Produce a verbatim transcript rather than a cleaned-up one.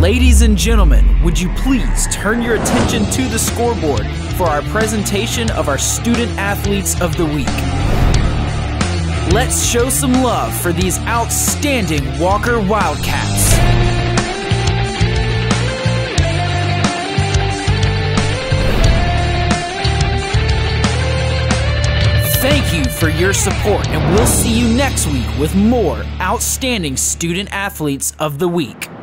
Ladies and gentlemen, would you please turn your attention to the scoreboard for our presentation of our Student Athletes of the Week. Let's show some love for these outstanding Walker Wildcats. Thank you for your support, and we'll see you next week with more outstanding Student Athletes of the Week.